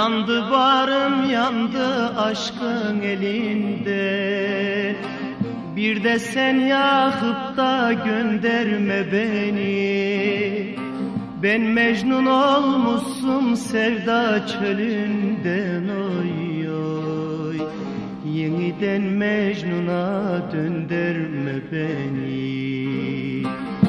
Yandı barım yandı aşkın elinde. Bir de sen yakıp da gönderme beni. Ben Mecnun olmuşum sevda çölünden oy oy. Yeniden Mecnun'a döndürme beni.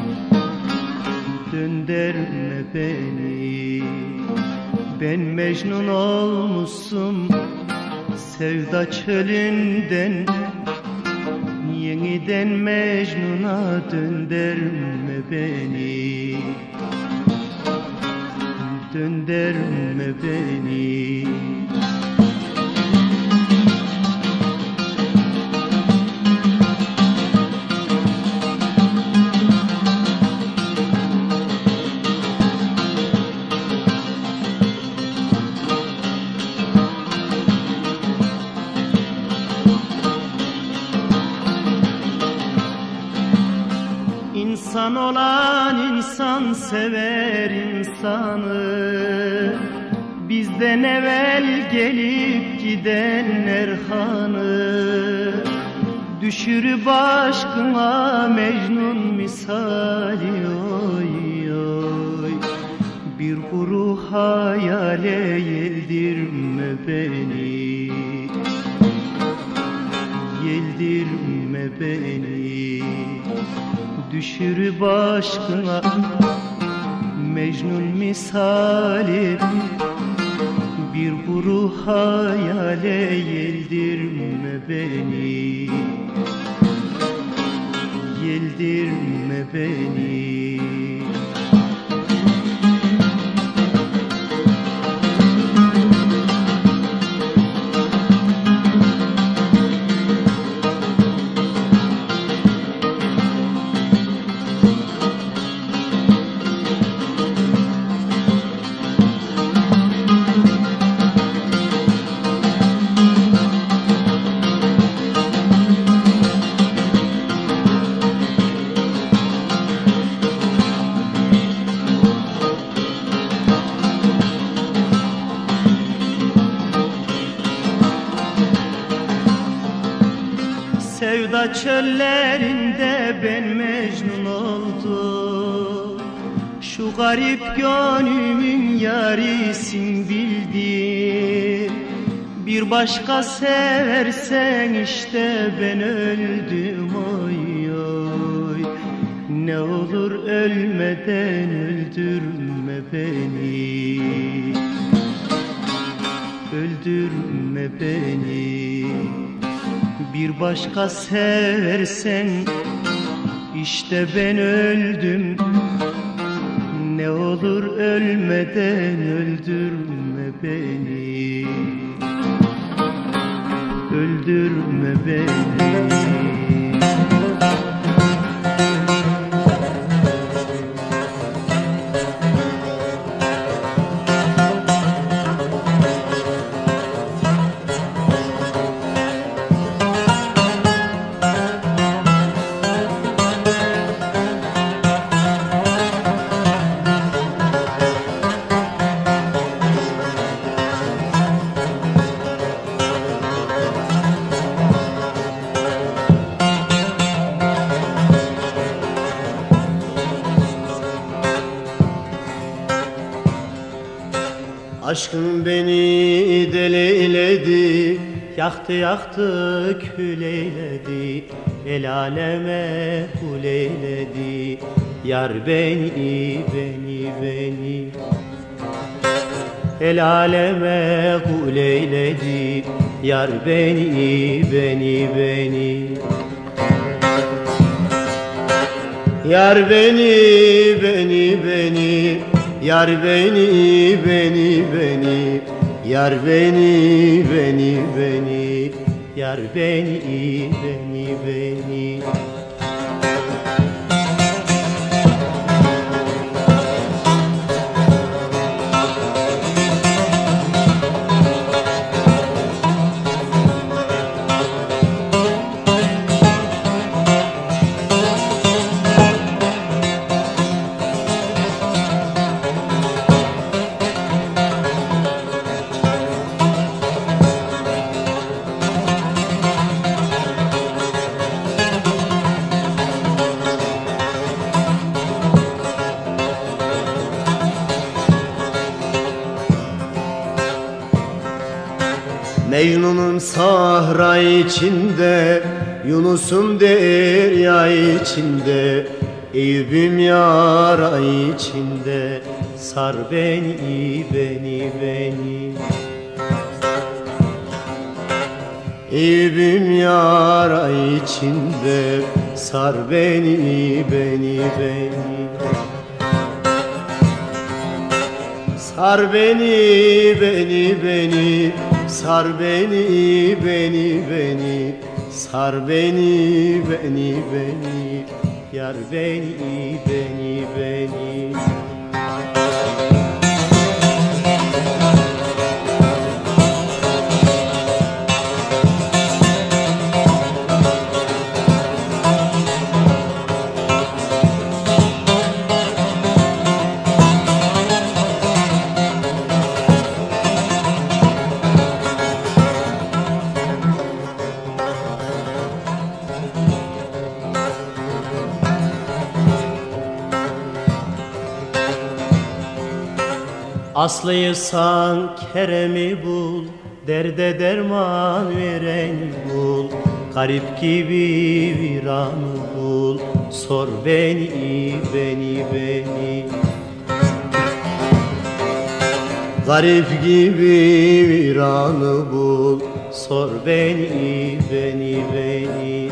Döndürme beni. Ben Mecnun olmuşum sevda çölünden. Yeniden Mecnun'a döndürme beni. Döndürme beni. İnsan olan insan sever insanı. Bizden evvel gelip gidenler hanı. Düşürüp aşkına Mecnun misali oy oy. Bir kuru hayale yeldirme beni. Yeldirme beni. Düşürüp aşkına Mecnun misali. Bir kuru hayale yeldirme beni. Yeldirme beni. Sevda çöllerinde ben Mecnun oldum. Şu garip gönlümün yarisin bildim. Bir başka seversen işte ben öldüm oy oy. Ne olur ölmeden öldürme beni. Öldürme beni. Bir başka seversen işte ben öldüm. Ne olur ölmeden öldürme beni. Öldürme beni. Aşkın beni deleyledi, yaktı yaktı kül eyledi. El aleme kul eyledi, yar beni beni beni. El aleme kul eyledi, yar beni beni beni. Yar beni beni beni. Yar beni beni beni. Yar beni beni beni. Yar beni beni beni. sahra içinde, Yunus'um derya içinde, Eyüp'üm yara içinde. Sar beni, beni, beni. Eyüp'üm yara içinde, sar beni, beni, beni. Sar beni, beni, beni. Sar beni, beni, beni. Sar beni, beni, beni. Yar beni, beni, beni. Aslıysan Kerem'i bul, derde derman vereni bul. Garip gibi viranı bul, sor beni, beni, beni. Garip gibi viranı bul, sor beni, beni, beni.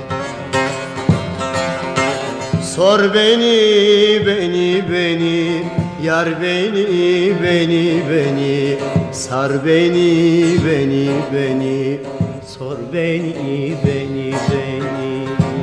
Sor beni, beni, beni. Yar beni, beni, beni. Sar beni, beni, beni. Sor beni, beni, beni.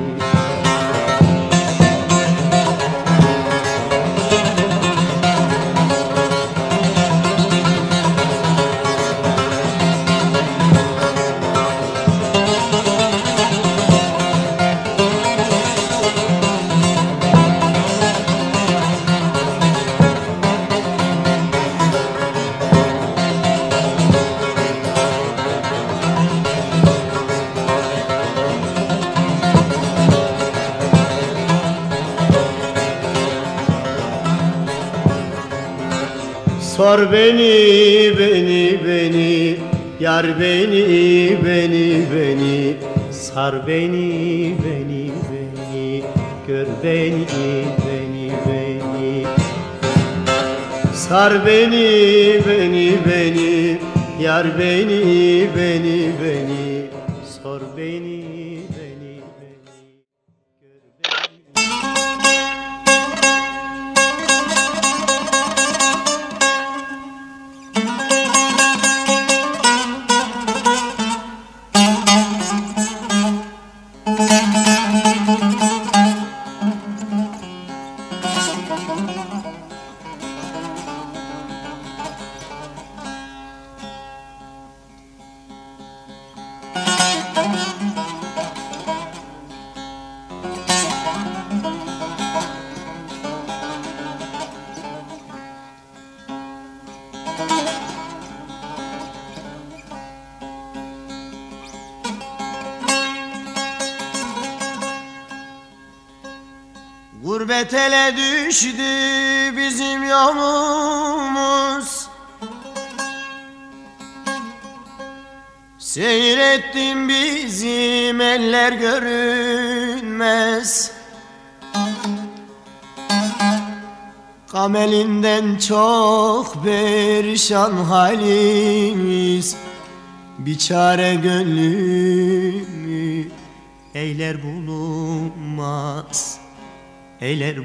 Sor beni, beni, beni. Yar beni, beni, beni. Sar beni, beni, beni. Gör beni, beni, beni. Sar beni, beni, beni. Yar beni, beni, beni. Sor beni, beni, beni. Gör beni. Gurbet ele düştü bizim yolumuz. Seyrettim bizim eller görünmez. Gam elinden çok perişan halimiz. Bir çare gönlümü eyler bulunmaz, eyler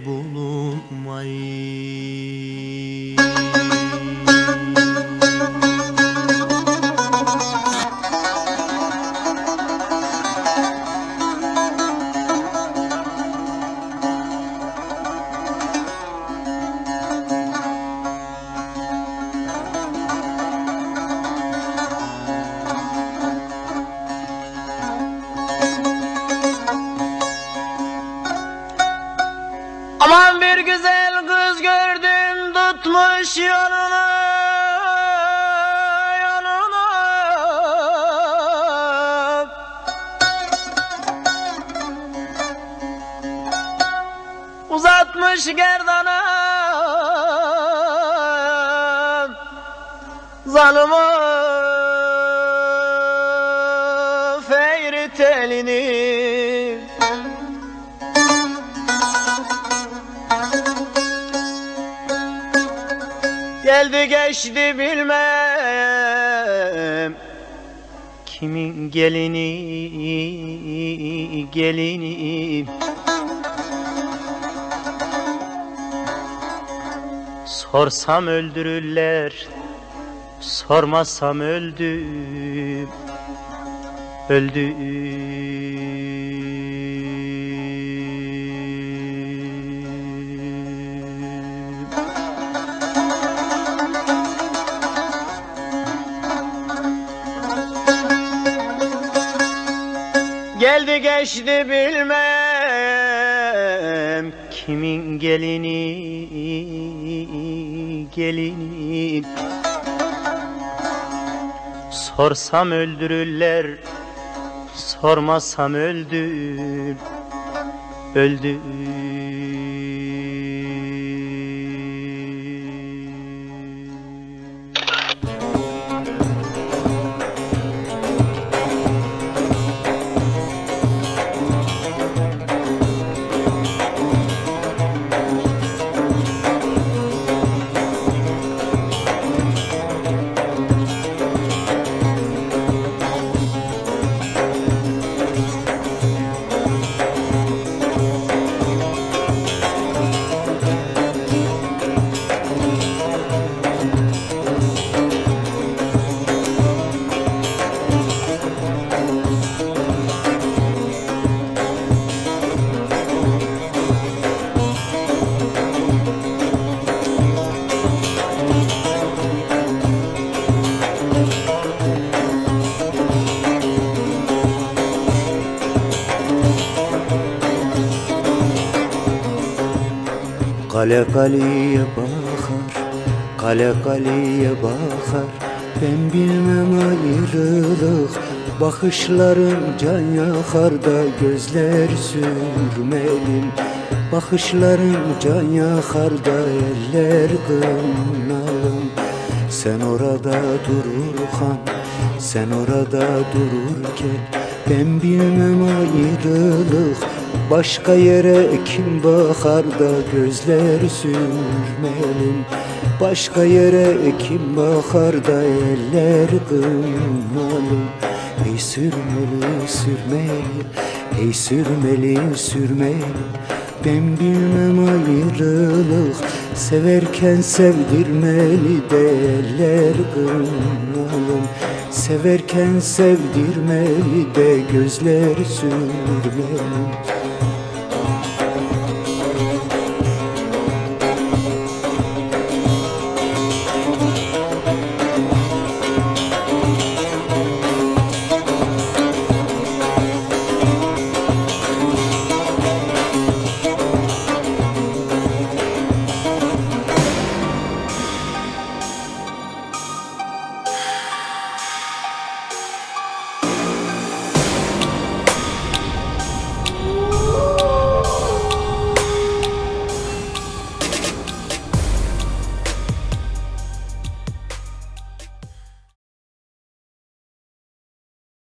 bulunmayı. Aman bir güzel kız gördüm tutmuş yolunu, yolunu. Uzatmış gerdana zalımı. ayrı telini. Geldi geçti bilmem kimin gelini. Sorsam öldürürler, sormazsam öldüm. Geldi geçti bilmem kimin gelini. Sorsam öldürürler, sormazsam öldüm. Kale kaleye bakar, kale kaleye bakar. Ben bilmem ayrılık, bakışların can yakar da gözler sürmelin. Bakışların can yakar da eller kınalım. Sen orada dururken, sen orada dururken ben bilmem ayrılık, başka yere kim bakar da gözler sürmelin. Başka yere kim bakar da eller kınalım. Ey sürmeli sürmeli, ey sürmeli sürmeli. Ben bilmem ayrılık, severken sevdirmeli de eller kınalım. Severken sevdirmeli de gözler sürmeli.